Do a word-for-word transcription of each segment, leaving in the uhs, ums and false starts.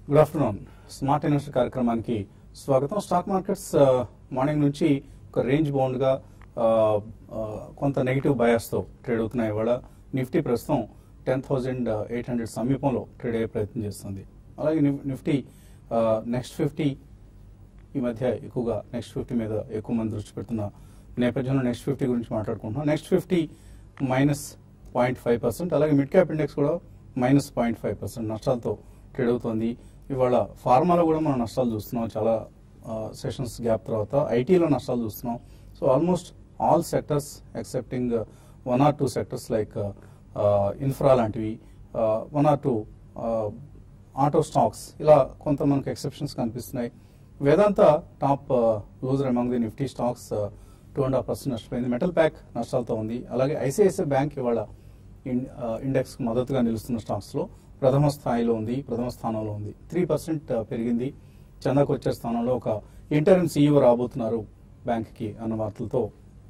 Good afternoon. Smart investor కార్యక్రమానికి స్వాగతం. Stock markets morning నుంచి ఒక రేంజ్ బౌండ్ గా కొంత నెగిటివ్ బయాస్ తో ట్రేడ్ అవుతున్నాయి. ఇవాళ నిఫ్టీ ప్రస్తుతం టెన్ థౌజండ్ ఎయిట్ హండ్రెడ్ సమీపంలో ట్రేడ్ అయ్యే ప్రయత్నం చేస్తుంది. అలాగే నిఫ్టీ నెక్స్ట్ ఫిఫ్టీ ఈ మధ్య ఎక్కువగా నెక్స్ట్ ఫిఫ్టీ మీద ఎక్కువ మంది దృష్టి పెడుతున్న నేపథ్యంలో నెక్స్ట్ ఫిఫ్టీ గురించి మాట్లాడుకుంటున్నాం. Next fifty minus point five percent అలాగే మిడ్ క్యాప్ ఇండెక్స్ కూడా మైనస్ పాయింట్ ఫైవ్ పర్సెంట్ నష్టాలతో ట్రేడ్ అవుతుంది. ఇవాళ ఫార్మాలో కూడా మనం నష్టాలు చూస్తున్నాం. చాలా సెషన్స్ గ్యాప్ తర్వాత ఐటీలో నష్టాలు చూస్తున్నాం. So almost all sectors excepting one or two sectors like infra లాంటివి, one or two auto stocks, ఇలా కొంత మనకు ఎక్సెప్షన్స్ కనిపిస్తున్నాయి. Vedanta top loser among the Nifty stocks two and half percent నష్టపోయింది. మెటల్ ప్యాక్ నష్టాలతో ఉంది. అలాగే ఐసిఐసిఐ బ్యాంక్ ఇవాళ ఇండెక్స్ మద్దతుగా నిలుస్తున్న స్టాక్స్ లో ప్రథమ స్థాయిలో ఉంది, ప్రథమ స్థానంలో ఉంది. త్రీ పర్సెంట్ పెరిగింది. చందాకు వచ్చే స్థానంలో ఒక ఇంటర్మ్ సీఈఓ రాబోతున్నారు బ్యాంక్ కి అన్న వార్తలతో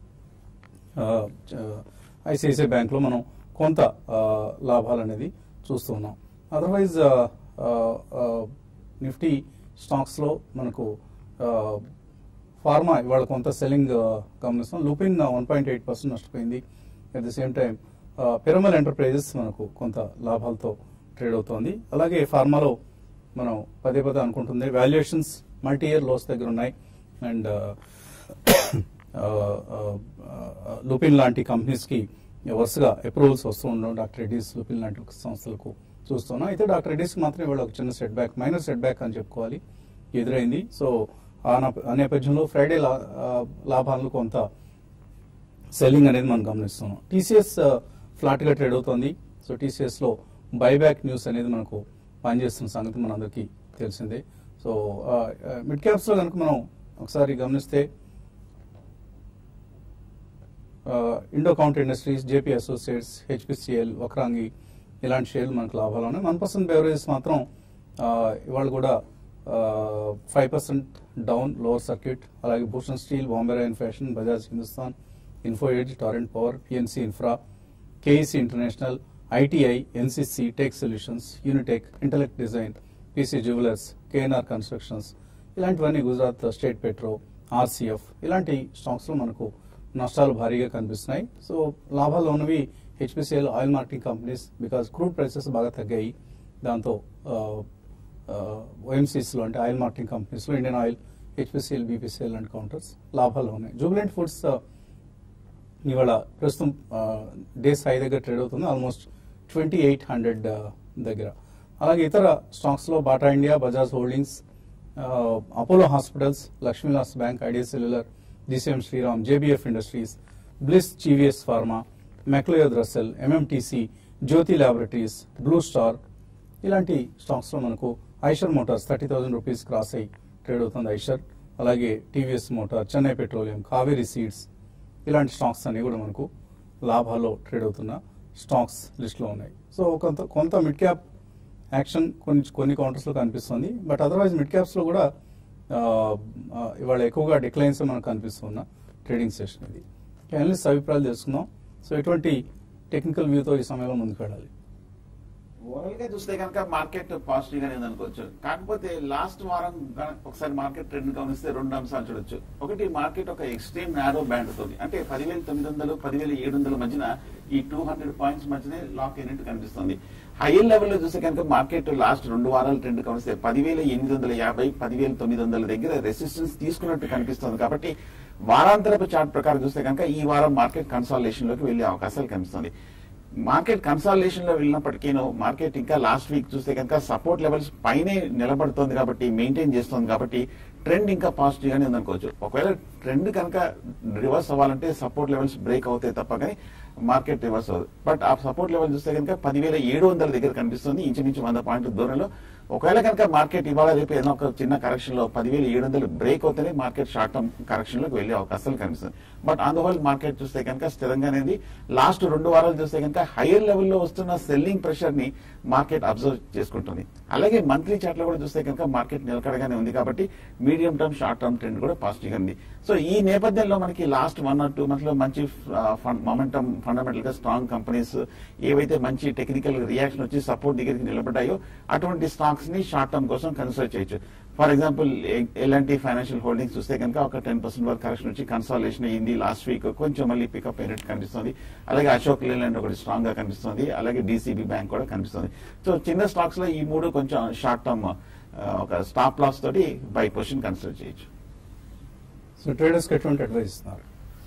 ఐసిఐసిఐ బ్యాంక్ లో మనం కొంత లాభాలు అనేది చూస్తూ ఉన్నాం. అదర్వైజ్ నిఫ్టీ స్టాక్స్ లో మనకు ఫార్మా ఇవాళ కొంత సెల్లింగ్ గమనిస్తాం. Lupin one point eight percent నష్టపోయింది. At the same time Piramal Enterprises మనకు కొంత లాభాలతో ట్రేడ్ అవుతోంది. అలాగే ఫార్మాలో మనం పదే పదే అనుకుంటుంది వాల్యుయేషన్స్ మల్టీ ఇయర్ లోస్ దగ్గర ఉన్నాయి. అండ్ లూపిన్ లాంటి కంపెనీస్ కి వరుసగా అప్రూవల్స్ వస్తూ ఉండడం డాక్టర్ రెడ్డీస్, లూపిన్ లాంటి సంస్థలకు చూస్తున్నాం. అయితే డాక్టర్ రెడ్డీస్ మాత్రం ఇవాళ ఒక చిన్న setback, minor setback అని చెప్పుకోవాలి, ఎదురైంది. సో ఆ నేపథ్యంలో ఫ్రైడే లాభాలను కొంత సెల్లింగ్ అనేది మనం గమనిస్తున్నాం. టీసీఎస్ ఫ్లాట్ గా ట్రేడ్ అవుతోంది. సో టీసీఎస్ లో బైబ్యాక్ న్యూస్ అనేది మనకు పనిచేస్తున్న సంగతి మనందరికీ తెలిసిందే. సో మిడ్ క్యాప్స్ లో కనుక మనం ఒకసారి గమనిస్తే Indo Counter Industries, JP Associates, HPCL, Vakrangee ఇలాంటి షేర్లు మనకు లాభాలు ఉన్నాయి. వన్ పర్సెంట్ బెవరేజెస్ మాత్రం ఇవాళ కూడా five percent down, lower circuit. అలాగే Bhushan Steel, Bombay Rayon Fashion, Bajaj Hindusthan, Info Edge, Torrent Power, PNC Infra, KEC International, ITI, NCC, Tech Solutions, Unitech, Intellect Design, PC Jewellers, KNR Constructions, ఇలాంటివన్నీ గుజరాత్ స్టేట్ పెట్రో, ఆర్సీఎఫ్ ఇలాంటి stocks లో మనకు నష్టాలు భారీగా కనిపిస్తున్నాయి. So లాభాల్లో ఉన్నవి HPCL, oil marketing companies, because crude prices బాగా తగ్గాయి. దాంతో ఓఎంసీస్ లో అంటే ఆయిల్ మార్కెటింగ్ కంపెనీస్ లో Indian oil, HPCL, BPCL and counters లాభాల్లో ఉన్నాయి. జూబిలెంట్ ఫుడ్స్ ఇవాళ ప్రస్తుతం డేస్ హై దగ్గర ట్రేడ్ అవుతుంది, ఆల్మోస్ట్ ట్వంటీ ఎయిట్ హండ్రెడ్ దగ్గర. అలాగే ఇతర స్టాక్స్ లో Bata India, Bajaj Holdings, Apollo Hospitals, Lakshmi Vilas Bank, Idea Cellular, GCM Shriram, JBF Industries, Bliss GVS Pharma, McLeod Russel, MMTC, Jyothy Laboratories, Blue Star ఇలాంటి స్టాక్స్ లో మనకు Eicher Motors thirty thousand rupees cross అయి trade అవుతుంది Eicher. అలాగే TVS Motor, Chennai Petroleum, Kaveri Seeds ఇలాంటి stocks అన్ని కూడా మనకు లాభాల్లో ట్రేడ్ అవుతున్న స్టాక్స్ లిస్ట్ లో ఉన్నాయి. సో కొంత కొంత మిడ్ క్యాప్ యాక్షన్ కొన్ని కొన్ని కౌంటర్స్ లో కనిపిస్తుంది. బట్ అదర్వైజ్ మిడ్ క్యాప్స్ లో కూడా ఇవాళ ఎక్కువగా డిక్లైన్స్ మనకు కనిపిస్తున్న ట్రేడింగ్ సెషన్ ఇది. అనలిస్ట్ అభిప్రాయాలు తెలుసుకుందాం. సో ఎటువంటి టెక్నికల్ వ్యూతో ఈ సమయంలో ముందుకు వెళ్ళాలి? ఓవరాల్ గా చూస్తే కనుక మార్కెట్ పాజిటివ్ గానే అనుకోవచ్చు. కాకపోతే లాస్ట్ వారం ఒకసారి మార్కెట్ ట్రెండ్ గమనిస్తే రెండు అంశాలు చూడొచ్చు. ఒకటి, మార్కెట్ ఒక ఎక్స్ట్రీమ్ నారో బ్యాండ్ తోటి, అంటే పదివేల తొమ్మిది వందలు పదివేల ఏడు వందల మధ్యన ఈ టూ హండ్రెడ్ పాయింట్స్ మధ్యనే లాక్ అయినట్టు కనిపిస్తుంది. హైయర్ లెవెల్ లో చూస్తే కనుక మార్కెట్ లాస్ట్ రెండు వారాల ట్రెండ్ గమనిస్తే పదివేల ఎనిమిది వందల యాభై పదివేల తొమ్మిది వందల దగ్గర రెసిస్టెన్స్ తీసుకున్నట్టు కనిపిస్తుంది. కాబట్టి వారాంతరపు చార్ట్ ప్రకారం చూస్తే కనుక ఈ వారం మార్కెట్ కన్సాలిడేషన్ లోకి వెళ్లే అవకాశాలు కనిపిస్తుంది. మార్కెట్ కన్సాలిడేషన్ లో వెళ్ళినప్పటికీ మార్కెట్ ఇంకా లాస్ట్ వీక్ చూస్తే కనుక సపోర్ట్ లెవెల్స్ పైనే నిలబడుతోంది కాబట్టి, మెయింటైన్ చేస్తోంది కాబట్టి ట్రెండ్ ఇంకా పాజిటివ్ గానే ఉందనుకోవచ్చు. ఒకవేళ ట్రెండ్ కనుక రివర్స్ అవ్వాలంటే సపోర్ట్ లెవెల్స్ బ్రేక్ అవుతాయి తప్ప కానీ మార్కెట్ రివర్స్ అవ్వదు. బట్ ఆ సపోర్ట్ లెవెల్ చూస్తే కనుక పదివేల ఏడు వందల దగ్గర కనిపిస్తుంది, ఇంచుమించు వంద పాయింట్ల దూరంలో. ఒకవేళ కనుక మార్కెట్ ఇవాళ రేపు ఏదైనా ఒక చిన్న కరెక్షన్ లో పదివేల ఏడు వందలు బ్రేక్ అవుతేనే మార్కెట్ షార్ట్ టర్మ్ కరెక్షన్ లోకి వెళ్లే అవకాశాలు కనిపిస్తుంది. But on the whole market చూస్తే కనుక స్థిరంగానే లాస్ట్ రెండు వారాలు చూస్తే కనుక హైయర్ లెవెల్లో వస్తున్న సెల్లింగ్ ప్రెషర్ ని మార్కెట్ అబ్జర్వ్ చేసుకుంటుంది. అలాగే మంత్లీ చార్ట్ లో కూడా చూస్తే కనుక మార్కెట్ నిలకడగానే ఉంది కాబట్టి medium term short term trend కూడా పాజిటివ్ గా ఉంది. సో సో ఈ నేపథ్యంలో మనకి last one or two months లో మంచి మొమెంటం ఫండమెంటల్ గా స్ట్రాంగ్ కంపెనీస్ ఏవైతే మంచి టెక్నికల్ రియాక్షన్ వచ్చి సపోర్ట్ దగ్గరికి నిలబడ్డాయో అటువంటి స్టాక్స్ ని షార్ట్ టర్మ్ కోసం కన్సిడర్ చేయొచ్చు. For example LNT financial holdings చూస్తే కనుక ఒక టెన్ పర్సెంట్ వరకు కరెక్షన్ వచ్చి కన్సాలేషన్ అయ్యింది లాస్ట్ వీక్, కొంచెం మళ్ళీ పికప్ అయినట్టు కనిపిస్తుంది. అలాగే అశోక్ లేలాండ్ ఒకటి స్ట్రాంగ్ గా కనిపిస్తుంది, అలాగే డీసీబీ బ్యాంక్ కూడా కనిపిస్తుంది. సో చిన్న స్టాక్స్ లో ఈ మూడు కొంచెం షార్ట్ టర్మ్ ఒక స్టాప్ లాస్ తోటి బై పొజిషన్ కన్సిడర్ చేయొచ్చు. సో ట్రేడర్స్ కి ఎటువంటి అడ్వైస్ ఇస్తున్నారు?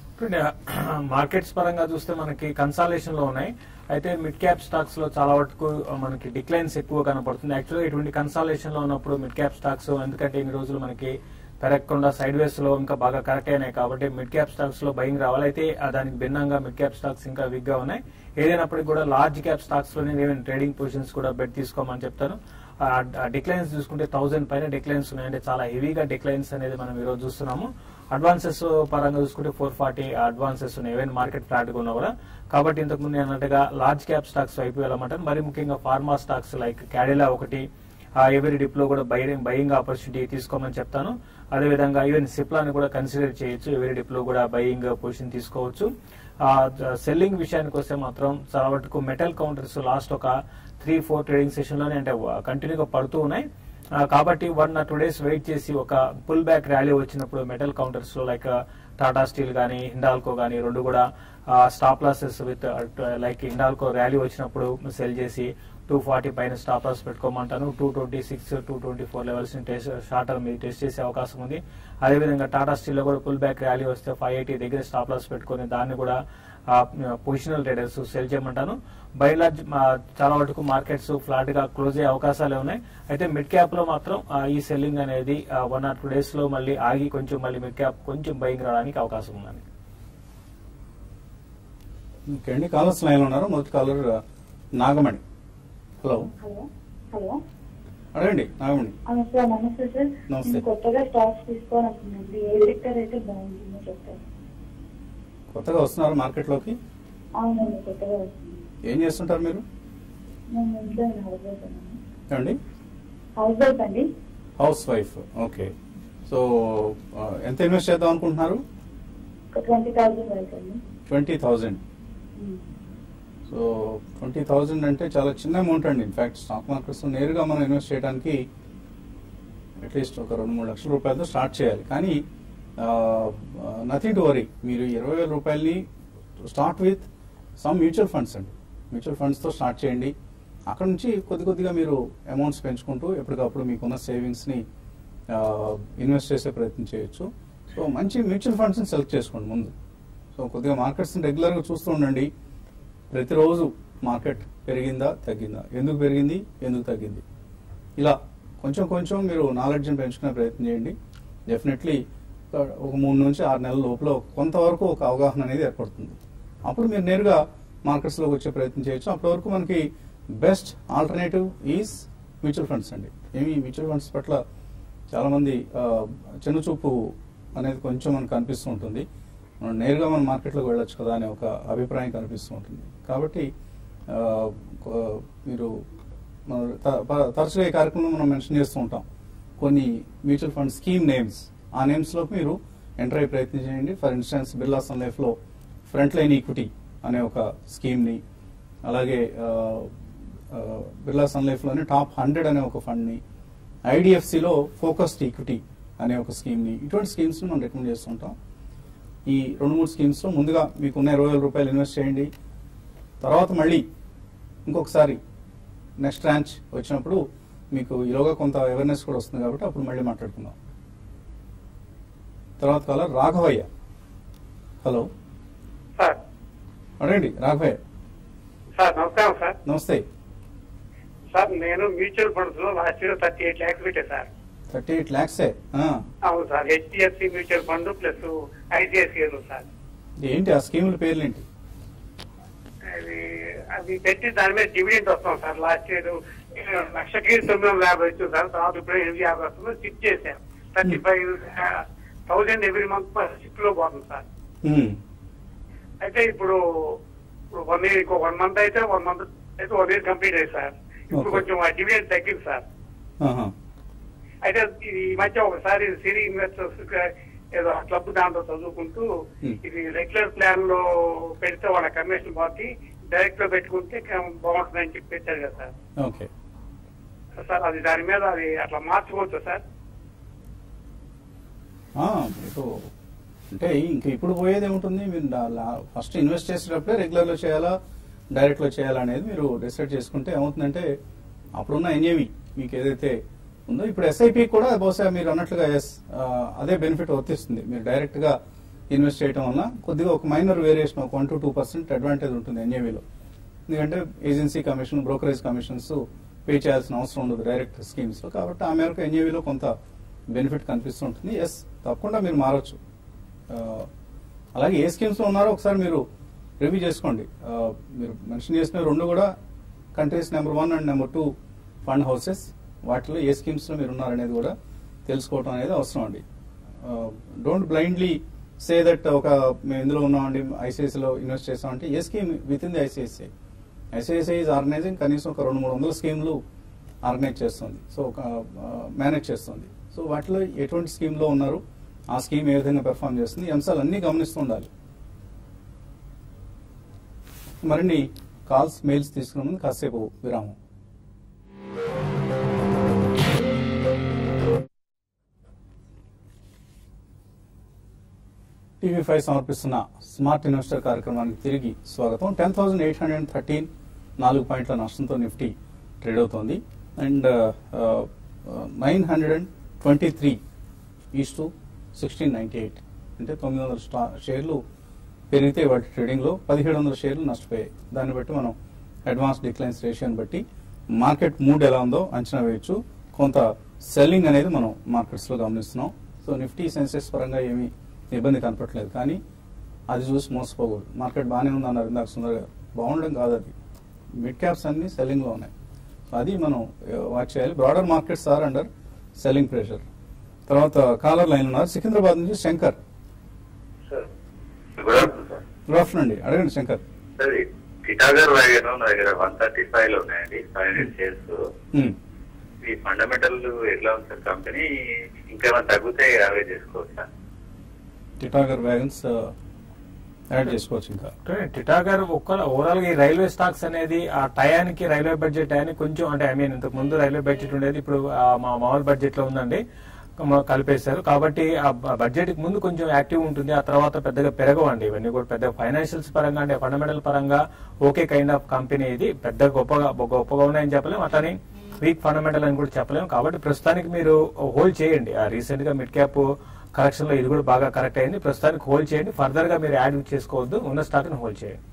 మార్కెట్స్ పరంగా చూస్తే మనకి కన్సాలేషన్ లో ఉన్నాయి. అయితే మిడ్ క్యాప్ స్టాక్స్ లో చాలా వరకు మనకి డిక్లైన్స్ ఎక్కువ కనపడుతుంది. యాక్చువల్గా ఇటువంటి కన్సాలేషన్ లో ఉన్నప్పుడు మిడ్ క్యాప్ స్టాక్స్ ఎందుకంటే ఇన్ని రోజులు మనకి పెరగకుండా సైడ్ వేస్ లో ఇంకా బాగా కరెక్ట్ అయినాయి కాబట్టి మిడ్ క్యాప్ స్టాక్స్ లో బయింగ్ రావాలి. అయితే దానికి భిన్నంగా మిడ్ క్యాప్ స్టాక్స్ ఇంకా వీక్ గా ఉన్నాయి. ఏదైనప్పటికీ కూడా లార్జ్ క్యాప్ స్టాక్స్ లోనే నేను ట్రేడింగ్ పొజిషన్స్ కూడా బెట్ తీసుకోమని చెప్తాను. డిక్లైన్స్ చూసుకుంటే థౌసండ్ పైన డిక్లైన్స్ ఉన్నాయి, అంటే చాలా హెవీగా డిక్లైన్స్ అనేది మనం ఈ రోజు చూస్తున్నాము. అడ్వాన్సెస్ పరంగా చూసుకుంటే ఫోర్ ఫార్టీ అడ్వాన్సెస్ ఉన్నాయి ఈవెన్ మార్కెట్ ఫ్లాట్ గా ఉన్నా కూడా. కాబట్టి ఇంతకుముందు అన్నట్టుగా లార్జ్ క్యాప్ స్టాక్స్ వైపు వెళ్ళమంటారు. మరి ముఖ్యంగా ఫార్మా స్టాక్స్ లైక్ క్యాడిలా ఒకటి ఎవరీ డిప్ లో కూడా బయింగ్ బయింగ్ ఆపర్చునిటీ తీసుకోమని చెప్తాను. అదేవిధంగా ఈవెన్ సిప్లాని కూడా కన్సిడర్ చేయొచ్చు, ఎవరీ డిప్ లో కూడా బయింగ్ పొజిషన్ తీసుకోవచ్చు. సెల్లింగ్ విషయానికి వస్తే మాత్రం చాలా వరకు మెటల్ కౌంటర్స్ లాస్ట్ ఒక త్రీ ఫోర్ ట్రేడింగ్ సెషన్ లోనే అంటే కంటిన్యూగా పడుతూ ఉన్నాయి. కాబట్టి one or two days wait చేసి ఒక పుల్ బ్యాక్ ర్యాలీ వచ్చినప్పుడు మెటల్ కౌంటర్స్ లో లైక్ టాటా స్టీల్ గానీ హిండాల్కో గానీ రెండు కూడా stop losses with like Hindalco rally వచ్చినప్పుడు సెల్ చేసి టూ ఫార్టీ పైన స్టాప్ లాస్ పెట్టుకోమంటాను. Two twenty six two twenty four levels ని టెస్ట్ షార్ట్ టర్మ్ టెస్ట్ చేసే అవకాశం ఉంది. అదేవిధంగా టాటా స్టీల్ లో కూడా పుల్ బ్యాక్ ర్యాలీ వస్తే ఫైవ్ ఎయిటీ దగ్గర స్టాప్ లాస్ పెట్టుకుని దాన్ని కూడా పొజిషనల్ ట్రేడర్స్ సెల్ చేయమంటాను. బై లార్జ్ చాలా వరకు మార్కెట్స్ ఫ్లాట్ గా క్లోజ్ అయ్యే అవకాశాలు ఉన్నాయి. అయితే మిడ్ క్యాప్ లో మాత్రం ఈ సెల్లింగ్ అనేది వన్ ఆర్ టూ డేస్ లో మళ్ళీ ఆగి కొంచెం మళ్ళీ మిడ్ క్యాప్ కొంచెం బయింగ్ రావడానికి అవకాశం ఉందని. ఇంకేంటి కాలర్స్ లైన్ లో ఉన్నారు. మొదటి కాలర్ నాగమణి. హలో హలో అడగండి నాగమణి. సార్ నమస్తే సార్. నమస్తే. నేను కొత్తగా స్టాక్స్ తీసుకోవాలనుకున్నాను, ఏ సెక్టర్ అయితే బాగుంటుందో చెప్తారు. కొత్తగా వస్తున్నారు మార్కెట్ లోకి? అవునండి, కొత్తగా వస్తుంది. ఏం చేస్తుంటారు మీరు? నేను ఇంట్లో హౌస్ వైఫ్ అండి. ఏమండి? హౌస్ వైఫ్ అండి. Housewife, okay. సో ఎంత ఇన్వెస్ట్ చేద్దాం అనుకుంటున్నారు? ట్వంటీ థౌసండ్ వరకు అండి. Twenty thousand so twenty thousand అంటే చాలా చిన్న అమౌంట్ అండి. ఇన్ఫాక్ట్ స్టాక్ మార్కెట్స్ నేరుగా మనం ఇన్వెస్ట్ చేయడానికి అట్లీస్ట్ ఒక రెండు మూడు లక్షల రూపాయలతో స్టార్ట్ చేయాలి. కానీ నథింగ్ టు వరీ, మీరు ఇరవై వేల రూపాయలని start with some mutual funds అండి. మ్యూచువల్ ఫండ్స్తో స్టార్ట్ చేయండి. అక్కడ నుంచి కొద్ది కొద్దిగా మీరు అమౌంట్స్ పెంచుకుంటూ ఎప్పటికప్పుడు మీకున్న సేవింగ్స్ని ఇన్వెస్ట్ చేసే ప్రయత్నం చేయొచ్చు. సో మంచి మ్యూచువల్ ఫండ్స్ని సెలెక్ట్ చేసుకోండి ముందు. సో కొద్దిగా మార్కెట్స్ని రెగ్యులర్గా చూస్తూ ఉండండి. ప్రతిరోజు మార్కెట్ పెరిగిందా తగ్గిందా, ఎందుకు పెరిగింది ఎందుకు తగ్గింది, ఇలా కొంచెం కొంచెం మీరు నాలెడ్జ్ని పెంచుకునే ప్రయత్నం చేయండి. డెఫినెట్లీ ఒక మూడు నుంచి ఆరు నెలల లోపల కొంతవరకు ఒక అవగాహన అనేది ఏర్పడుతుంది. అప్పుడు మీరు నేరుగా మార్కెట్స్లోకి వచ్చే ప్రయత్నం చేయొచ్చు. అప్పటి వరకు మనకి best alternative is mutual funds అండి. ఏమి మ్యూచువల్ ఫండ్స్ పట్ల చాలామంది చిన్నచూపు అనేది కొంచెం మనకు కనిపిస్తూ ఉంటుంది. మనం నేరుగా మన మార్కెట్లోకి వెళ్ళొచ్చు కదా అనే ఒక అభిప్రాయం కనిపిస్తూ ఉంటుంది. కాబట్టి మీరు తరచుగా ఈ కార్యక్రమంలో మనం మెన్షన్ చేస్తూ ఉంటాం కొన్ని మ్యూచువల్ ఫండ్ స్కీమ్ నేమ్స్. ఆ నేమ్స్లోకి మీరు ఎంటర్ అయ్యే ప్రయత్నం చేయండి. ఫర్ ఇన్స్టెన్స్ బిర్లా సన్ లైఫ్లో ఫ్రంట్ లైన్ ఈక్విటీ అనే ఒక స్కీమ్ని, అలాగే బిర్లా సన్ లైఫ్లోని టాప్ హండ్రెడ్ అనే ఒక ఫండ్ని, ఐడిఎఫ్సిలో ఫోకస్డ్ ఈక్విటీ అనే ఒక స్కీమ్ని, ఇటువంటి స్కీమ్స్ని మనం రికమెండ్ చేస్తుంటాం. ఈ రెండు మూడు స్కీమ్స్లో ముందుగా మీకున్న ఇరవై వేల రూపాయలు ఇన్వెస్ట్ చేయండి. తర్వాత మళ్ళీ ఇంకొకసారి నెక్స్ట్ ర్యాంచ్ వచ్చినప్పుడు మీకు ఈలోగా కొంత అవేర్నెస్ కూడా వస్తుంది కాబట్టి అప్పుడు మళ్ళీ మాట్లాడుకుందాం. తర్వాత కాలర్ రాఘవయ్య. Hello sir. అడగండి రాఘవయ్య. సార్ నమస్కారం సార్. నమస్తే సార్. నేను మ్యూచువల్ ఫండ్స్ లో last year thirty eight lakhs పెట్టా సార్. Thirty eight ల్యాక్సే? అవును sir. HDFC mutual fund plus ICICI sir. ఏంటి ఆ స్కీముల పేర్లు ఏంటి? అది అది పెట్టి దాని మీద డివిడెంట్ వస్తాం సార్. లాస్ట్ ఇయర్ లక్షకి తొమ్మిది వందల యాభై వచ్చింది సార్. తర్వాత ఇప్పుడు ఎనిమిది యాభై వస్తుంది. సిప్ చేశాం. Thirty five thousand every month SIP లో పోతుంది సార్. అయితే ఇప్పుడు ఇప్పుడు వన్ ఇయర్ ఇంకో వన్ మంత్ అయితే వన్ మంత్ అయితే వన్ ఇయర్ కంప్లీట్ అయ్యి సార్. ఇప్పుడు కొంచెం డివిడెంట్ తగ్గింది సార్. అయితే ఈ మధ్య ఒకసారి సిరి ఇన్వెస్టర్స్ ఏదో ఆ క్లబ్ దాంట్లో చదువుకుంటూ ఇది రెగ్యులర్ ప్లాన్ లో పెడితే వాళ్ళ కమిషన్ బాకి డైరెక్ట్ లో పెట్టుకుంటే బాగుంటుందని చెప్పి పెట్టారు కదా సార్. ఓకే సార్ అది దాని మీద అది అట్లా మార్చుకోవచ్చు సార్. మీకు అంటే ఇంక ఇప్పుడు పోయేది ఏముంటుంది, మీరు ఫస్ట్ ఇన్వెస్ట్ చేసేటప్పుడే రెగ్యులర్ లో చేయాలా డైరెక్ట్ లో చేయాలా అనేది మీరు డిసైడ్ చేసుకుంటే ఏమవుతుందంటే అప్పుడున్న ఎన్ఏవి మీకు ఏదైతే ఉందో ఇప్పుడు ఎస్ఐపి కూడా బహుశా మీరు అన్నట్లుగా ఎస్ అదే బెనిఫిట్ వర్తిస్తుంది. మీరు డైరెక్ట్ గా ఇన్వెస్ట్ చేయడం వల్ల కొద్దిగా ఒక మైనర్ వేరియేషన్ ఒక one to two percent advantage ఉంటుంది ఎన్ఏవిలో. ఎందుకంటే agency commission brokerage commissions pay చేయాల్సిన అవసరం ఉండదు డైరెక్ట్ స్కీమ్స్ లో. కాబట్టి ఆ మేరకు ఎన్ఏవిలో కొంత బెనిఫిట్ కనిపిస్తుంటుంది. ఎస్ తప్పకుండా మీరు మారచ్చు. అలాగే ఏ స్కీమ్స్ లో ఉన్నారో ఒకసారి మీరు రివ్యూ చేసుకోండి. మీరు మెన్షన్ చేసిన రెండు కూడా countries number one and number two fund houses, వాటిలో ఏ స్కీమ్స్ లో మీరు ఉన్నారనేది కూడా తెలుసుకోవడం అనేది అవసరం అండి. డోంట్ బ్లైండ్లీ సే దట్ ఒక మేము ఇందులో ఉన్నామండి ఐసిఐసిలో ఇన్వెస్ట్ చేస్తామంటే ఏ scheme with in the ICICI ICICI is organizing కనీసం ఒక రెండు మూడు వందల స్కీమ్లు ఆర్గనైజ్ చేస్తుంది, సో ఒక మేనేజ్ చేస్తుంది. సో వాటిలో ఎటువంటి స్కీమ్ లో ఉన్నారు, ఆ స్కీమ్ ఏ విధంగా పెర్ఫామ్ చేస్తుంది, ఈ అంశాలు అన్ని గమనిస్తూ ఉండాలి. మరిన్ని కాల్స్ మెయిల్స్ తీసుకునే ముందు కాసేపు విరామం. టీవీ ఫైవ్ సమర్పిస్తున్న స్మార్ట్ ఇన్వెస్టర్ కార్యక్రమానికి తిరిగి స్వాగతం. Ten thousand eight hundred thirteen నాలుగు పాయింట్ల నష్టంతో నిఫ్టీ ట్రేడ్ అవుతోంది. And nine hundred and twenty three is to sixteen ninety eight అంటే తొమ్మిది వందల స్టా షేర్లు పెరిగితే వాటి ట్రేడింగ్ లో పదిహేడు వందల షేర్లు నష్టపోయాయి. దాన్ని బట్టి మనం అడ్వాన్స్ డిక్లైన్స్ రేషియోని బట్టి మార్కెట్ మూడ్ ఎలా ఉందో అంచనా వేయొచ్చు. కొంత సెల్లింగ్ అనేది మనం మార్కెట్స్ లో గమనిస్తున్నాం. సో నిఫ్టీ సెన్సెక్స్ పరంగా ఏమీ ఇబ్బంది కనపట్లేదు, కానీ అది చూసి మోసపోకూడదు. మార్కెట్ బాగానే ఉంది అన్నారు ఇందాక సుందర్ గారు, బాగుండడం కాదు, అది మిడ్ క్యాప్స్ అన్ని సెల్లింగ్ లో ఉన్నాయి. సో అది మనం వాచ్ చేయాలి. Broader markets are under selling pressure. తర్వాత కాలర్ లైన్ ఉన్నారు సికింద్రాబాద్ నుంచి శంకర్. గుడ్ ఆఫ్టర్నూన్ అండి, అడగండి శంకర్. టిటాగర్ వ్యాగన్ నా దగ్గర వన్ థర్టీ ఫైవ్ లో ఉన్నాయండి, ఫైవ్ హండ్రెడ్ షేర్స్. ఈ ఫండమెంటల్ ఎట్లా ఉంది సార్ కంపెనీ, ఇంకేమైనా తగ్గితే అవే చేసుకోవచ్చా? టిటాగర్ వ్యాగన్స్ యాడ్ చేసుకోవచ్చు. ఇంకా టిటాగర్ ఒక్క ఓవరాల్ గా ఈ రైల్వే స్టాక్స్ అనేది ఆ టయానికి రైల్వే బడ్జెట్ టయానికి కొంచెం అంటే ఐ మీన్ ఇంతకు ముందు రైల్వే బడ్జెట్ ఉండేది, ఇప్పుడు మా మామూలు బడ్జెట్ లో ఉందండి, కలిపేశారు. కాబట్టి ఆ బడ్జెట్ కి ముందు కొంచెం యాక్టివ్ ఉంటుంది, ఆ తర్వాత పెద్దగా పెరగవండి ఇవన్నీ కూడా. పెద్ద ఫైనాన్షియల్స్ పరంగా అంటే ఫండమెంటల్ పరంగా ఓకే కైండ్ ఆఫ్ కంపెనీ ఇది, పెద్ద గొప్పగా గొప్పగా ఉన్నాయని చెప్పలేము, అతని వీక్ ఫండమెంటల్ అని కూడా చెప్పలేము. కాబట్టి ప్రస్తుతానికి మీరు హోల్డ్ చేయండి. ఆ రీసెంట్ గా మిడ్ క్యాప్ కరెక్షన్ లో ఇది కూడా బాగా కరెక్ట్ అయింది. ప్రస్తుతానికి హోల్డ్ చేయండి, ఫర్దర్ గా మీరు యాడ్ చేసుకోవద్దు, ఉన్న స్టాక్ ని హోల్డ్ చేయండి.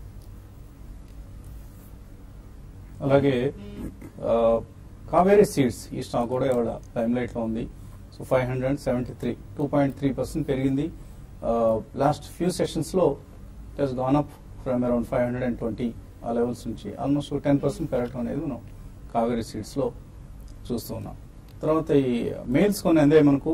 అలాగే కావేరీ సీడ్స్ ఈ స్టాక్ కూడా ఇవాళ లైమ్ లైట్ లో ఉంది. So five hundred seventy three two point three percent పెరిగింది. లాస్ట్ ఫ్యూ సెషన్స్ లో it has gone up from around five hundred and twenty ఆ లెవెల్స్ నుంచి ఆల్మోస్ట్ టెన్ పర్సెంట్ పెరగడం అనేది మనం కావేరీ సీడ్స్ లో చూస్తూ ఉన్నాం. తర్వాత ఈ మెయిల్స్ కొన్ని అందే మనకు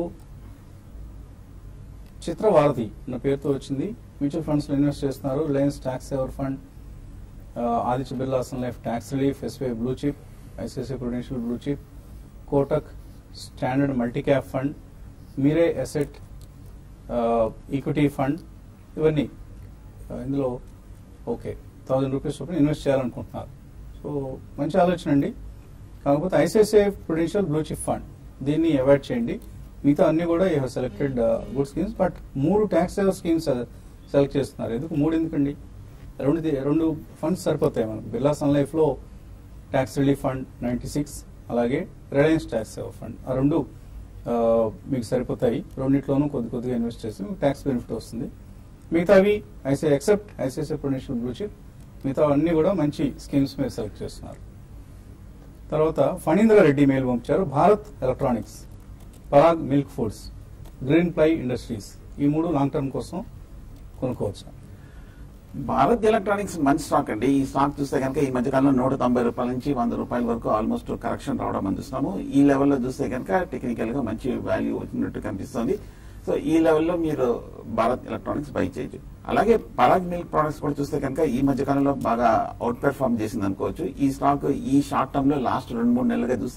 చిత్రవారధి అన్న పేరుతో వచ్చింది. మ్యూచువల్ ఫండ్స్ లో ఇన్వెస్ట్ చేస్తున్నారు. Reliance Tax Saver Fund, Aditya Birla Sun Life Tax Relief, SBI Blue Chip, ICICI Prudential Blue Chip, Kotak Standard Multi Cap Fund, Mirae Asset Equity Fund, ఇవన్నీ ఇందులో ఓకే థౌజండ్ రూపీస్ చొప్పున ఇన్వెస్ట్ చేయాలనుకుంటున్నారు. సో మంచి ఆలోచన అండి. కాకపోతే ICICI Prudential Blue Chip Fund దీన్ని అవాయిడ్ చేయండి. మిగతా అన్ని కూడా you have selected good schemes. But మూడు ట్యాక్స్ సేవర్ స్కీమ్స్ సెలెక్ట్ చేస్తున్నారు. ఎందుకు మూడు ఎందుకండి? రెండు రెండు ఫండ్స్ సరిపోతాయి మనకు. బిర్లా సన్ లైఫ్ లో Tax Relief Fund ninety six, అలాగే రిలయన్స్ ట్యాక్స్ సేవర్ ఫండ్, ఆ రెండు మీకు సరిపోతాయి. రెండింటిలోనూ కొద్ది కొద్దిగా ఇన్వెస్ట్ చేసి ట్యాక్స్ బెనిఫిట్ వస్తుంది. మిగతావి IC except ICICI Prudential Blue Chip, మిగతా అన్ని కూడా మంచి స్కీమ్స్ మీరు సెలెక్ట్ చేస్తున్నారు. తర్వాత ఫణీంద్ర రెడ్డి మెయిల్ పంపించారు. Bharat Electronics, Parag Milk Foods, Green Ply Industries, ఈ మూడు లాంగ్ టర్మ్ కోసం కొనుక్కోవచ్చు. భారత్ ఎలక్ట్రానిక్స్ మంచి స్టాక్ అండి. ఈ స్టాక్ చూస్తే కనుక ఈ మధ్య కాలంలో నూట తొంభై రూపాయల నుంచి వంద రూపాయల వరకు ఆల్మోస్ట్ కరెక్షన్ రావడం మనం చూస్తున్నాము. ఈ లెవెల్లో చూస్తే కనుక టెక్నికల్ గా మంచి వాల్యూ వచ్చినట్టు కనిపిస్తుంది. సో ఈ లెవెల్లో మీరు భారత్ ఎలక్ట్రానిక్స్ బై చేయొచ్చు. అలాగే పరాగ్ మిల్క్ ప్రొడక్ట్స్ కూడా చూస్తే కనుక ఈ మధ్య కాలంలో బాగా అవుట్ పెర్ఫార్మ్ చేసింది అనుకోవచ్చు. ఈ స్టాక్ ఈ షార్ట్ టర్మ్ లో లాస్ట్ రెండు మూడు నెలలుగా చూస్తే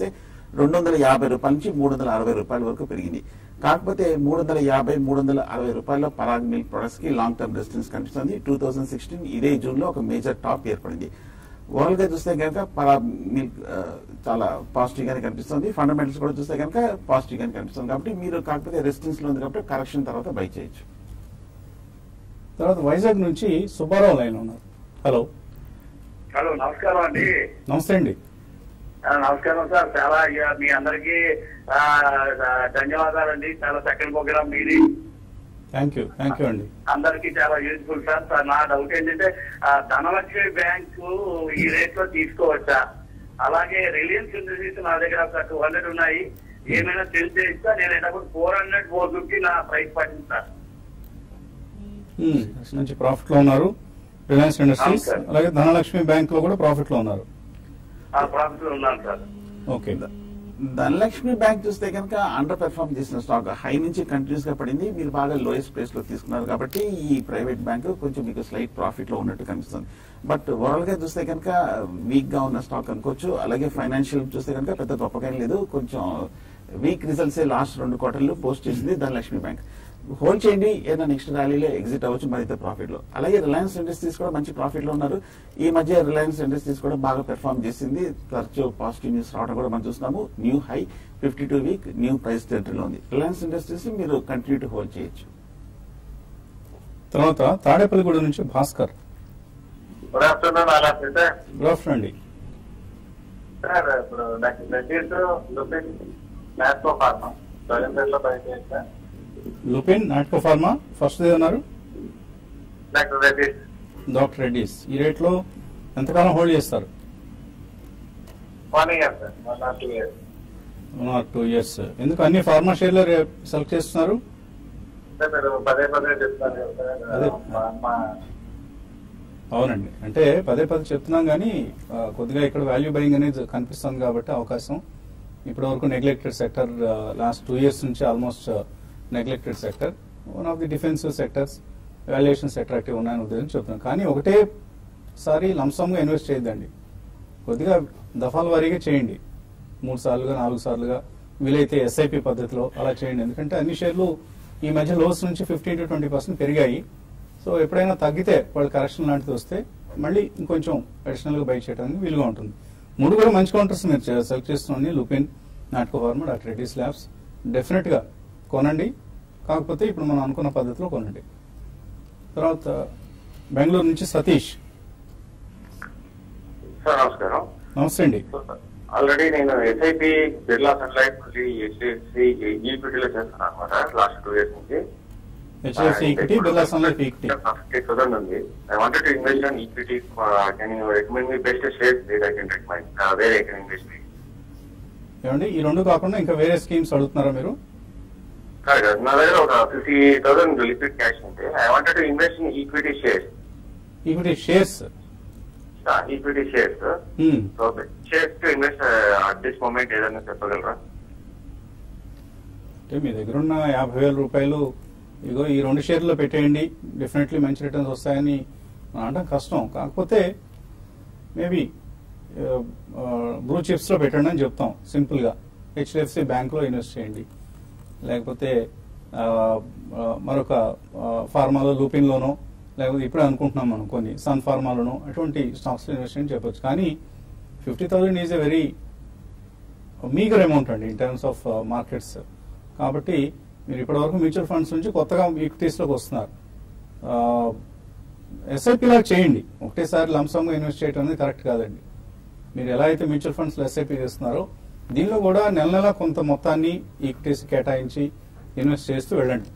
రెండు వందల యాభై రూపాయల నుంచి మూడు వందల అరవై రూపాయల వరకు పెరిగింది. కాకపోతే మూడు వందల యాభై మూడు వందల అరవై రూపాయల పరాగ్ మిల్క్ ప్రొడక్ట్స్ కి లాంగ్ టర్మ్ రెసిస్టెన్స్ కనిపిస్తుంది. టూ థౌసండ్ సిక్స్టీన్ ఇదే జూన్ లో ఒక మేజర్ టాప్ ఏర్పడింది. ఓవరాల్ గా చూస్తే కనుక పరాగ్ మిల్క్ చాలా పాజిటివ్ గానే కనిపిస్తుంది. ఫండమెంటల్స్ కూడా చూస్తే కనుక పాజిటివ్ గానే కనిపిస్తుంది. కాబట్టి మీరు కాకపోతే రెసిస్టెన్స్ లో ఉంది కాబట్టి కరెక్షన్ తర్వాత బై చేయొచ్చు. తర్వాత వైజాగ్ నుంచి సుబ్బారావు లైన్ ఉన్నారు. హలో హలో నమస్కారం అండి. నమస్తే అండి. నమస్కారం సార్. చాలా మీ అందరికి ధన్యవాదాలండి. చాలా చక్కని ప్రోగ్రామ్ మీది. థ్యాంక్ యూ థ్యాంక్ యూ అండి. అందరికి చాలా యూజ్ఫుల్ సార్. సార్ నా డౌట్ ఏంటంటే ధనలక్ష్మి బ్యాంకు ఈ రేట్ లో తీసుకోవచ్చా? అలాగే రిలయన్స్ ఇండస్ట్రీస్ నా దగ్గర ఒక టూ హండ్రెడ్ ఉన్నాయి. ఏమైనా సెల్ చేస్తా నేను ఎప్పుడు ఫోర్ హండ్రెడ్ ఫోర్ ఫిఫ్టీ నా ప్రైస్ పడింది సార్. మంచి ప్రాఫిట్ లో ఉన్నారు రిలయన్స్ ఇండస్ట్రీస్. అలాగే ధనలక్ష్మి బ్యాంక్ లో కూడా ప్రాఫిట్ లో ఉన్నారు. ప్రాఫిట్ లో ఉన్నాను సార్. ఓకే. ధనలక్ష్మి బ్యాంక్ చూస్తే కనుక అండర్ పెర్ఫార్మ్ చేసిన స్టాక్ హై నుంచి కంటిన్యూస్ గా పడింది. మీరు బాగా లోయెస్ట్ ప్రైస్ లో తీసుకున్నారు కాబట్టి ఈ ప్రైవేట్ బ్యాంక్ కొంచెం మీకు స్లైట్ ప్రాఫిట్ లో ఉన్నట్టు కనిపిస్తుంది. బట్ ఓవరాల్ గా చూస్తే కనుక వీక్ గా ఉన్న స్టాక్ అనుకోవచ్చు. అలాగే ఫైనాన్షియల్ చూస్తే కనుక పెద్ద గొప్పగా లేదు. కొంచెం వీక్ రిజల్ట్స్ లాస్ట్ రెండు క్వార్టర్లు పోస్ట్ చేసింది ధనలక్ష్మి బ్యాంక్. హోల్డ్ చేయండి, ఏదైనా నెక్స్ట్ ర్యాలీలో ఎగ్జిట్ అవ్వచ్చు మరింత ప్రాఫిట్ లో. అలాగే రిలయన్స్ ఇండస్ట్రీస్ కూడా మంచి ప్రాఫిట్ లో ఉన్నారు. ఈ మధ్య రిలయన్స్ ఇండస్ట్రీస్ కూడా బాగా పెర్ఫార్మ్ చేసింది. తరచూ పాజిటివ్ న్యూస్ రావడం కూడా మనం చూస్తున్నాము. New high fifty two week new price టెరిటరీలో ఉంది. రిలయన్స్ ఇండస్ట్రీస్ మీరు కంటిన్యూ టు హోల్డ్ చేయొచ్చు. తర్వాత తాడేపల్లిగూడ నుంచి భాస్కర్. Good afternoon. అలా సార్. గుడ్ ఆఫ్టర్నూన్ అండి. సార్ ఇప్పుడు నాట్కో ఫార్మా లో బయట sir. Lupin, Natco Pharma, first ఏదన్నారు? డాక్టర్ రెడ్డిస్. డాక్టర్ రెడ్డిస్. ఈ రేట్ లో ఎంతకాలం హోల్డ్ చేస్తారు? One year sir. One or two years. One or two years. ఎందుకు అన్ని ఫార్మా షేర్లు సెలెక్ట్ చేస్తున్నారు? మీరు పదే పదే చెప్తారు కదా. అవునండి, అంటే పదే పదే చెప్తున్నాం కానీ కొద్దిగా ఇక్కడ వాల్యూ బయింగ్ అనేది కనిపిస్తుంది కాబట్టి అవకాశం. ఇప్పటి వరకు neglected sector last two years నుంచి almost neglected sector. One of the defensive sectors, valuations attractive ఉన్నాయని ఉద్దేశం చెప్తున్నాను. కానీ ఒకటే సారి లంసమ్గా ఇన్వెస్ట్ చేయొద్దండి. కొద్దిగా దఫాల వారీగా చేయండి. మూడు సార్లుగా నాలుగు సార్లుగా వీలైతే ఎస్ఐపి పద్ధతిలో అలా చేయండి. ఎందుకంటే అన్ని షేర్లు ఈ మధ్య లోస్ నుంచి ఫిఫ్టీన్ టు ట్వంటీ పర్సెంట్ పెరిగాయి. సో ఎప్పుడైనా తగ్గితే వాళ్ళు కరెక్షన్ లాంటిది వస్తే మళ్ళీ ఇంకొంచెం అడిషనల్గా బై చేయడానికి వీలుగా ఉంటుంది. మూడు కూడా మంచి కౌంటర్స్ మీరు సెలెక్ట్ చేస్తున్నాను. Lupin, Natco Pharma, doctor Reddy's labs డెఫినెట్గా కొనండి. కాకపోతే ఇప్పుడు మనం అనుకున్న పద్ధతిలో కొనండి. తర్వాత బెంగళూరు నుంచి సతీష్. సార్ నమస్కారం. నమస్తే అండి. ఆల్రెడీ నేను ఎస్ఐపి బిర్లా సన్లైట్ మళ్ళీ హెచ్డిఎఫ్సి ఈక్విటీలో చేస్తున్నాను అనమాట లాస్ట్ టూ ఇయర్స్ నుంచి. HDFC equity, Birla Sunlight equity fifty thousand ఉంది. I wanted to invest in equity. Can you recommend me best shares that I can recommend where I can invest? ఏమండి, ఈ రెండు కాకుండా ఇంకా వేరే స్కీమ్స్ అడుగుతున్నారా మీరు? నా దగ్గర ఒక ఫిఫ్టీ థౌసండ్ లిక్విడ్ క్యాష్ ఉంటే I wanted to invest in equity shares. Equity shares? Equity shares. So shares to invest at this moment ఏదైనా చెప్పగలరా? అంటే మీ దగ్గర ఉన్న యాభై వేల రూపాయలు ఇగో ఈ రెండు షేర్లో పెట్టేయండి, డెఫినెట్లీ మంచి రిటర్న్స్ వస్తాయని అనడం కష్టం. కాకపోతే మేబీ బ్లూ చిప్స్లో పెట్టండి అని చెప్తాం సింపుల్గా. హెచ్డిఎఫ్సి బ్యాంక్లో ఇన్వెస్ట్ చేయండి, లేకపోతే మరొక ఫార్మాలో లూపిన్లోనో, లేకపోతే ఇప్పుడే అనుకుంటున్నాం మనం కొన్ని సన్ ఫార్మాలోనో అటువంటి స్టాక్స్లో ఇన్వెస్ట్ చేయని చెప్పొచ్చు. కానీ fifty thousand is a very meagre amount అండి ఇన్ టర్మ్స్ ఆఫ్ మార్కెట్స్. కాబట్టి మీరు ఇప్పటివరకు మ్యూచువల్ ఫండ్స్ నుంచి కొత్తగా ఈక్విటీస్లోకి వస్తున్నారు. ఎస్ఐపిలా చేయండి. ఒకటేసారి లంసమ్గా ఇన్వెస్ట్ చేయడం అనేది కరెక్ట్ కాదండి. మీరు ఎలా అయితే మ్యూచువల్ ఫండ్స్లో ఎస్ఐపి చేస్తున్నారో దీనిలో కూడా నెల నెల కొంత మొత్తాన్ని ఈక్విటీస్ కేటాయించి ఇన్వెస్ట్ చేస్తూ వెళ్ళండి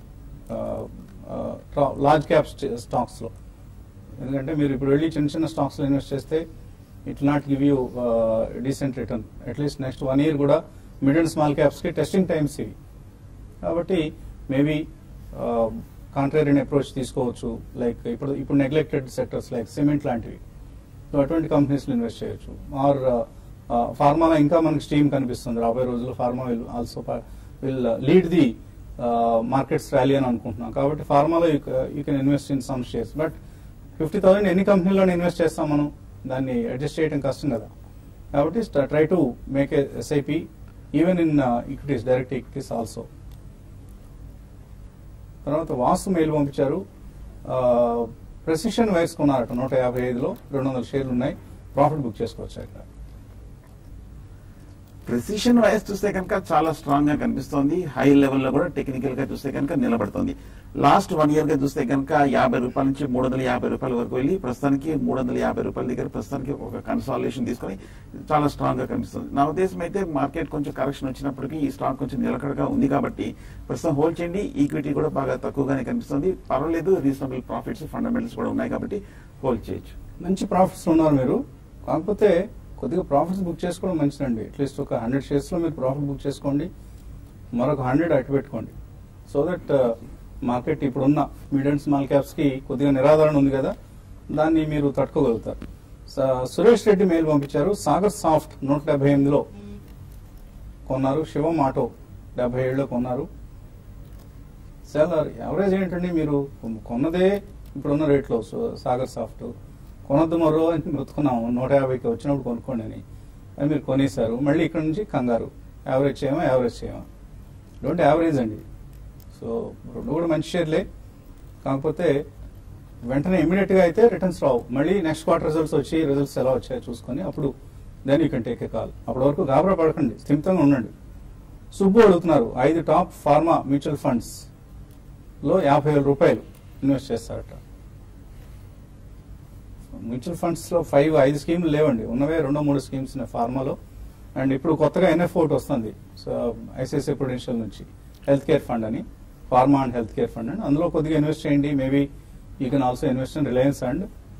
లార్జ్ క్యాప్ స్టాక్స్లో. ఎందుకంటే మీరు ఇప్పుడు వెళ్ళి చిన్న చిన్న స్టాక్స్లో ఇన్వెస్ట్ చేస్తే it not give you decent return. At least next one year కూడా మిడ్ అండ్ స్మాల్ క్యాప్స్కి టెస్టింగ్ టైమ్స్ ఇవి. కాబట్టి మేబీ కాంట్రేరియన్ అప్రోచ్ తీసుకోవచ్చు. లైక్ ఇప్పుడు ఇప్పుడు నెగ్లెక్టెడ్ సెక్టర్స్ లైక్ సిమెంట్ లాంటివి, సో అటువంటి కంపెనీస్లో ఇన్వెస్ట్ చేయొచ్చు. ఆర్ ఫార్మాలో ఇంకా మనకి స్టీమ్ కనిపిస్తుంది. రాబోయే రోజుల్లో pharma will also will lead the markets rally అని అనుకుంటున్నాం. కాబట్టి ఫార్మాలో you can invest in some shares. But fifty thousand ఎన్ని కంపెనీలో ఇన్వెస్ట్ చేస్తాం మనం? దాన్ని అడ్జస్ట్ చేయడం కష్టం కదా. కాబట్టి try to make a SIP even in equities, direct equities also. తర్వాత వాసు మెయిల్ పంపించారు, ప్రెసిషన్ వైర్స్ కొన్నారట నూట యాభై ఐదులో రెండు వందల షేర్లు ఉన్నాయి, ప్రాఫిట్ బుక్ చేసుకోవచ్చు ఇక్కడ. ప్రెసిషన్ వైస్ చూస్తే కనుక చాలా స్ట్రాంగ్ గా కనిపిస్తోంది, హై లెవెల్లో కూడా టెక్నికల్ గా చూస్తే కనుక నిలబడుతోంది. లాస్ట్ వన్ ఇయర్ గా చూస్తే కనుక యాభై రూపాయల నుంచి మూడు వందల యాభై రూపాయల వరకు వెళ్ళి ప్రస్తుతానికి మూడు వందల యాభై రూపాయల దగ్గర ప్రస్తుతానికి ఒక కన్సాలిడేషన్ తీసుకొని చాలా స్ట్రాంగ్ గా కనిపిస్తుంది. నా ఉద్దేశం అయితే మార్కెట్ కొంచెం కరెక్షన్ వచ్చినప్పటికీ ఈ స్టాక్ కొంచెం నిలకడగా ఉంది కాబట్టి ప్రస్తుతం హోల్డ్ చేయండి. ఈక్విటీ కూడా బాగా తక్కువగానే కనిపిస్తుంది, పర్వాలేదు, రీజనబుల్ ప్రాఫిట్స్ ఫండమెంటల్స్ కూడా ఉన్నాయి కాబట్టి హోల్డ్ చేయొచ్చు. మంచి ప్రాఫిట్స్ ఉన్నారు మీరు, కాకపోతే కొద్దిగా ప్రాఫిట్స్ బుక్ చేసుకోవడం మంచిదండి. అట్లీస్ట్ ఒక హండ్రెడ్ షేర్స్ లో మీరు ప్రాఫిట్ బుక్ చేసుకోండి, మరొక హండ్రెడ్ అటు పెట్టుకోండి. సో దట్ మార్కెట్ ఇప్పుడున్న మిడ్ అండ్ స్మాల్ క్యాప్స్ కి కొద్దిగా నిరాదరణ ఉంది కదా, దాన్ని మీరు తట్టుకోగలుగుతారు. సురేష్ రెడ్డి మెయిల్ పంపించారు, సాగర్ సాఫ్ట్ నూట డెబ్బై ఎనిమిదిలో కొన్నారు, శివం ఆటో డెబ్బై ఏడులో కొన్నారు. సెల్లర్ యావరేజ్ ఏంటండి, మీరు కొన్నదే ఇప్పుడున్న రేట్లో సాగర్ సాఫ్ట్, కొనద్దు మరో అని బ్రతుకున్నాము, నూట యాభైకి వచ్చినప్పుడు కొనుక్కోండి అని అని మీరు కొనేశారు. మళ్ళీ ఇక్కడ నుంచి కంగారు, యావరేజ్ చేయమా యావరేజ్ చేయమా, డోంట్ యావరేజ్ అండి. సో రెండు కూడా మంచి షేర్లే, కాకపోతే వెంటనే ఇమీడియట్ గా అయితే రిటర్న్స్ రావు. మళ్ళీ నెక్స్ట్ క్వార్టర్ రిజల్ట్స్ వచ్చి రిజల్ట్స్ ఎలా వచ్చాయో చూసుకొని అప్పుడు then you can take a call. అప్పటి వరకు గాబరా పడకండి, స్థిమితంగా ఉండండి. సుబ్బు అడుగుతున్నారు, ఐదు టాప్ ఫార్మా మ్యూచువల్ ఫండ్స్ లో యాభై వేల రూపాయలు ఇన్వెస్ట్ చేస్తారట. మ్యూచువల్ ఫండ్స్ లో ఫైవ్ ఐదు స్కీమ్లు లేవండి, ఉన్నవే రెండో మూడు స్కీమ్స్ ఉన్నాయి ఫార్మాలో. అండ్ ఇప్పుడు కొత్తగా ఎన్ఎఫ్ ఒకటి వస్తుంది, సో ఐసిఐసిఐ ప్రుడెన్షియల్ నుంచి హెల్త్ కేర్ ఫండ్ అని, pharma and health care fund and అందులో కొద్దిగా ఇన్వెస్ట్ చేయండి. Maybe you can also invest in Reliance and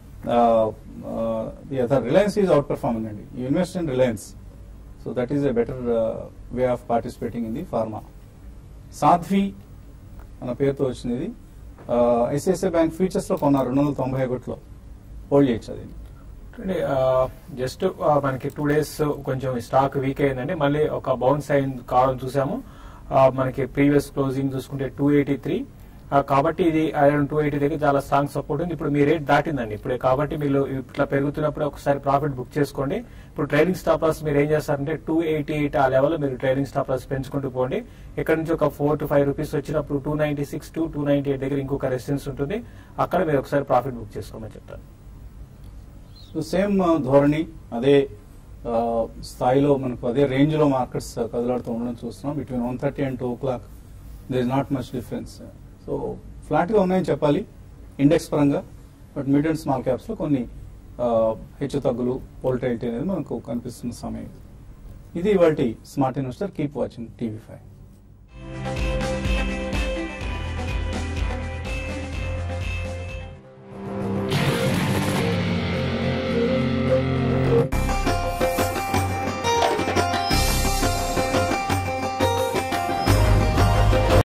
the other. Reliance is outperforming అండి, you invest in Reliance, so that is a better way of participating in the pharma. Sadhvi అన్న పేరుతో వచ్చింది ఇది, ICICI bank futures లో కొన్నారు రెండు వందల తొంభై ఒకటిలో, హోల్డ్ చేయొచ్చు అది. జస్ట్ మనకి టూ డేస్ కొంచెం స్టాక్ వీక్ అయిందండి, మళ్ళీ ఒక బౌన్స్ అయింది కావడం చూసాము. మనకి ప్రీవియస్ క్లోజింగ్ చూసుకుంటే టూ ఎయిటీ త్రీ, కాబట్టి ఇది అరౌండ్ టూ ఎయిటీ దగ్గర చాలా స్ట్రాంగ్ సపోర్ట్ ఉంది. ఇప్పుడు మీ రేట్ దాటిందండి ఇప్పుడే, కాబట్టి మీరు ఇట్లా పెరుగుతున్నప్పుడు ఒకసారి ప్రాఫిట్ బుక్ చేసుకోండి. ఇప్పుడు ట్రేడింగ్ స్టాప్ లాస్ మీరు ఏం చేస్తారంటే టూ ఎయిటీ ఎయిట్ ఆ లెవెల్ మీరు ట్రేడింగ్ స్టాప్ లాస్ పెంచుకుంటూ పోండి. ఇక్కడ నుంచి ఒక ఫోర్ టు ఫైవ్ రూపీస్ వచ్చినప్పుడు two ninety six to two ninety eight దగ్గర ఇంకొక రెసిస్టెన్స్ ఉంటుంది, అక్కడ మీరు ఒకసారి ప్రాఫిట్ బుక్ చేసుకోమని చెప్తారు. సో సేమ్ ధోరణి, అదే స్థాయిలో మనకు అదే రేంజ్ లో మార్కెట్స్ కదలాడుతూ ఉండడం చూస్తున్నాం. Between one thirty and two o'clock they is not much difference. So flat గా ఉన్నాయని చెప్పాలి ఇండెక్స్ పరంగా, but mid and small caps లో కొన్ని హెచ్చు తగ్గులు, వోల్టైలిటీ అనేది మనకు కనిపిస్తున్న సమయం. ఇది ఇవాల్టి smart investor. Keep watching TV five.